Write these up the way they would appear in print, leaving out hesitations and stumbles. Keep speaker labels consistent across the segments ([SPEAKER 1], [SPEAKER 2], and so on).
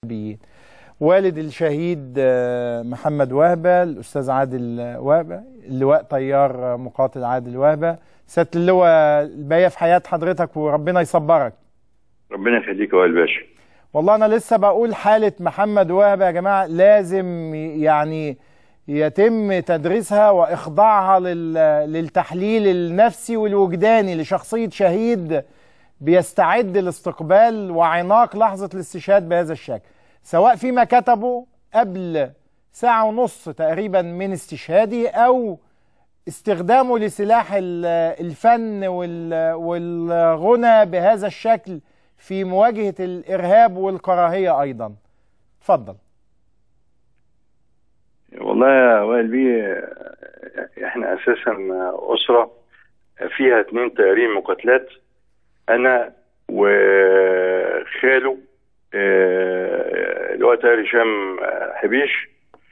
[SPEAKER 1] والد الشهيد محمد وهبة، الأستاذ عادل وهبة، اللواء طيار مقاتل عادل وهبة. سيادة اللواء، الباقية في حياة حضرتك وربنا يصبرك.
[SPEAKER 2] ربنا يخليك يا باشا.
[SPEAKER 1] والله أنا لسه بقول حالة محمد وهبة يا جماعة لازم يعني يتم تدريسها وإخضاعها للتحليل النفسي والوجداني لشخصية شهيد بيستعد لاستقبال وعناق لحظة الاستشهاد بهذا الشكل، سواء فيما كتبه قبل ساعة ونص تقريبا من استشهاده أو استخدامه لسلاح الفن والغنى بهذا الشكل في مواجهة الإرهاب والكراهية أيضا. اتفضل.
[SPEAKER 2] والله يا وائل بيه، احنا اساسا اسرة فيها 2 طيارين مقاتلات، انا وخاله اللي هو طيار هشام حبيش،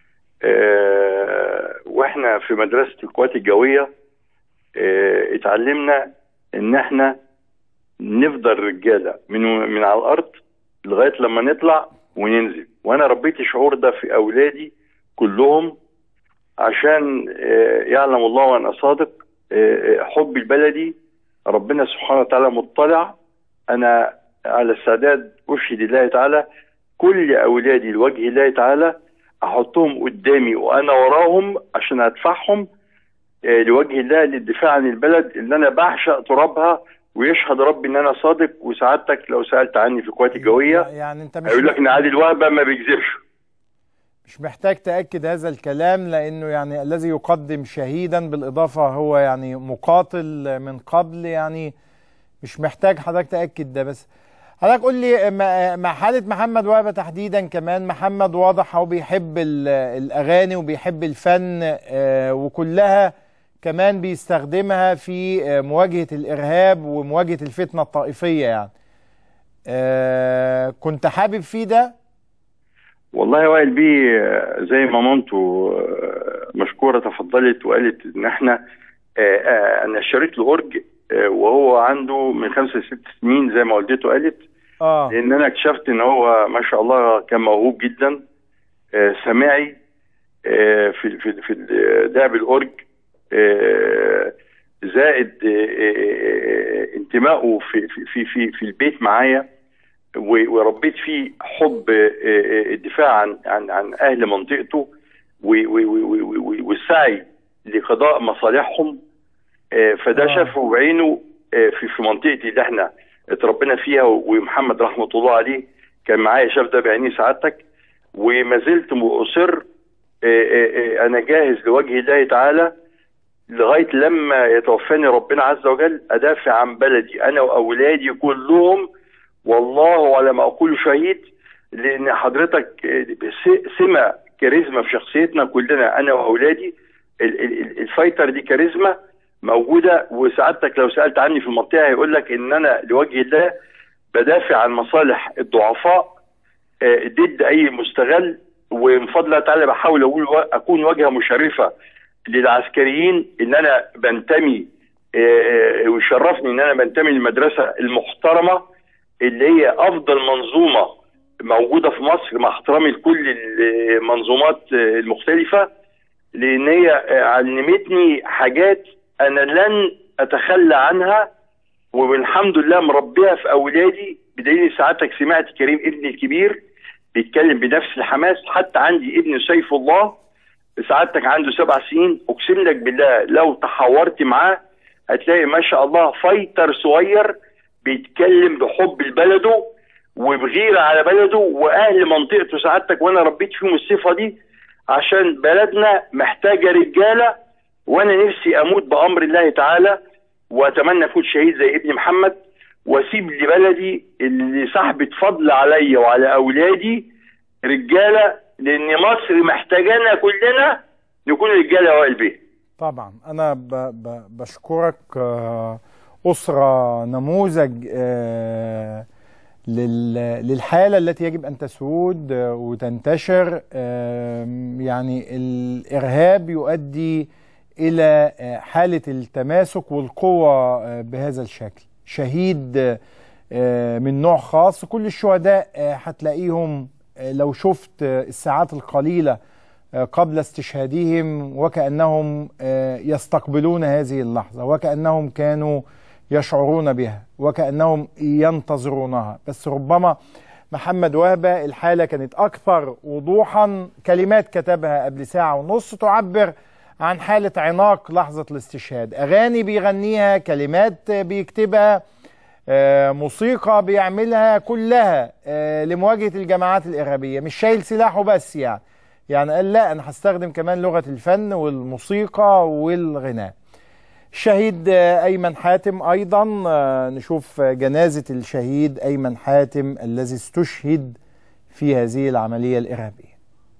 [SPEAKER 2] واحنا في مدرسة القوات الجوية اتعلمنا ان احنا نفضل رجالة من على الارض لغاية لما نطلع وننزل، وانا ربيت الشعور ده في اولادي كلهم عشان يعلم الله وانا صادق حب البلدي. ربنا سبحانه وتعالى مطلع، انا على استعداد اشهد الله تعالى كل اولادي لوجه الله تعالى احطهم قدامي وانا وراهم عشان ادفعهم لوجه الله للدفاع عن البلد اللي انا بعشق ترابها، ويشهد ربي ان انا صادق. وسعادتك لو سالت عني في القوات الجويه
[SPEAKER 1] يعني انت مش
[SPEAKER 2] هيقول لك ان عادل وهبه ما بيكذبش.
[SPEAKER 1] مش محتاج تأكد هذا الكلام، لأنه يعني الذي يقدم شهيدا بالإضافة هو يعني مقاتل من قبل، يعني مش محتاج حضرتك تأكد ده. بس حضرتك قول لي مع حالة محمد وهبة تحديدا، كمان محمد واضح هو بيحب الأغاني وبيحب الفن وكلها كمان بيستخدمها في مواجهة الإرهاب ومواجهة الفتنة الطائفية، يعني كنت حابب فيه ده؟
[SPEAKER 2] والله يا وائل بيه، زي ما مامته مشكورة تفضلت وقالت ان احنا انا اشتريت له اورج وهو عنده من 5 ل 6 سنين زي ما والدته قالت، لان انا اكتشفت ان هو ما شاء الله كان موهوب جدا سماعي في لعب الاورج، زائد انتمائه في البيت معايا، وربيت فيه حب الدفاع عن اهل منطقته والسعي لقضاء مصالحهم. فده شافه بعينه في منطقتي اللي احنا اتربينا فيها، ومحمد رحمه الله عليه كان معايا شاف ده بعينيه سعادتك. وما زلت مصر انا جاهز لوجه الله تعالى لغايه لما يتوفاني ربنا عز وجل ادافع عن بلدي انا واولادي كلهم، والله على ما اقول شهيد. لان حضرتك سمة كاريزما في شخصيتنا كلنا انا واولادي، الفايتر دي كاريزما موجوده. وسعادتك لو سالت عني في المنطقه هيقول لك ان انا لوجه الله بدافع عن مصالح الضعفاء ضد اي مستغل، ومن فضل الله تعالى بحاول اكون واجهه مشرفه للعسكريين ان انا بنتمي، ويشرفني ان انا بنتمي للمدرسه المحترمه اللي هي افضل منظومه موجوده في مصر، مع احترامي لكل المنظومات المختلفه، لان هي علمتني حاجات انا لن اتخلى عنها، والحمد لله مربيها في اولادي. بدليل ساعتك سمعت كريم ابني الكبير بيتكلم بنفس الحماس. حتى عندي ابن سيف الله سعادتك عنده 7 سنين، اقسم لك بالله لو تحاورت معاه هتلاقي ما شاء الله فايتر صغير بيتكلم بحب لبلده وبغيره على بلده واهل منطقته سعادتك، وانا ربيت فيهم الصفه دي عشان بلدنا محتاجه رجاله. وانا نفسي اموت بامر الله تعالى واتمنى اكون شهيد زي ابن محمد، واسيب لبلدي اللي صاحبه فضل عليا وعلى اولادي رجاله، لان مصر محتاجانا كلنا نكون رجاله يا وائل بيه.
[SPEAKER 1] طبعا انا بشكرك. أسرة نموذج للحالة التي يجب أن تسود وتنتشر. يعني الإرهاب يؤدي إلى حالة التماسك والقوة بهذا الشكل. شهيد من نوع خاص، كل الشهداء هتلاقيهم لو شفت الساعات القليلة قبل استشهادهم وكأنهم يستقبلون هذه اللحظة، وكأنهم كانوا يشعرون بها، وكأنهم ينتظرونها. بس ربما محمد وهبة الحالة كانت أكثر وضوحا. كلمات كتبها قبل ساعة ونص تعبر عن حالة عناق لحظة الاستشهاد، أغاني بيغنيها، كلمات بيكتبها، موسيقى بيعملها، كلها لمواجهة الجماعات الإرهابية. مش شايل سلاحه بس، يعني قال لا، أنا هستخدم كمان لغة الفن والموسيقى والغناء. الشهيد أيمن حاتم أيضا، نشوف جنازة الشهيد أيمن حاتم الذي استشهد في هذه العملية الإرهابية.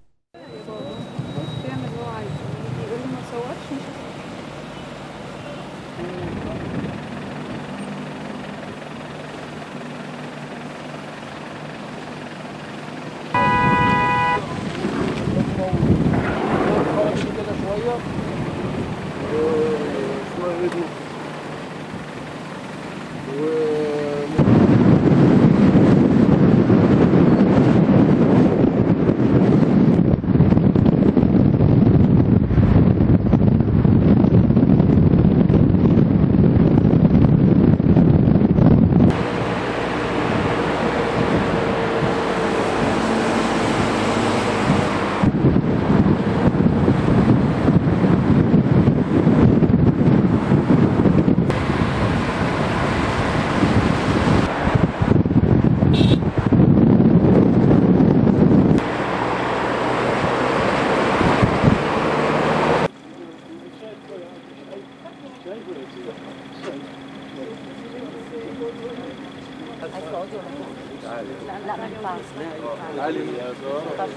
[SPEAKER 3] لا ما ينفعش.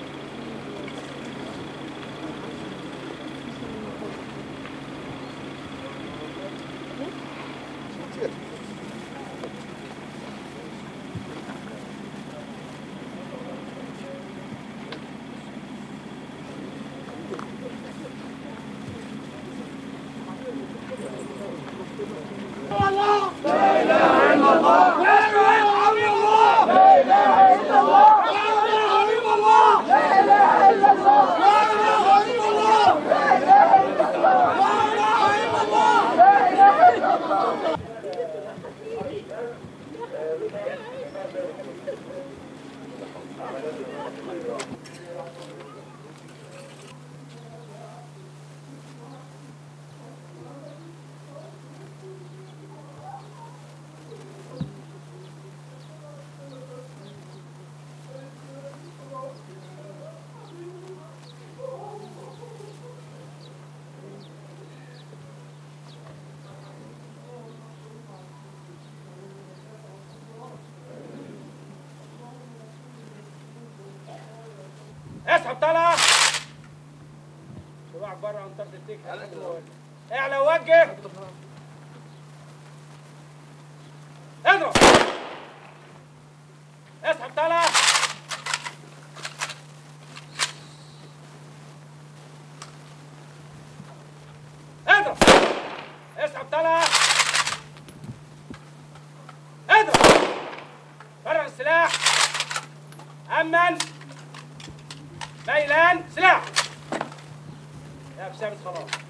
[SPEAKER 4] اسحب طلع صباعك بره عن طرف التيك. اعلى ووجه. اضرب. اسحب طلع. اضرب. اسحب طلع. اضرب. فرغ السلاح. امن. ميلان سلاح. يا بسام خلاص.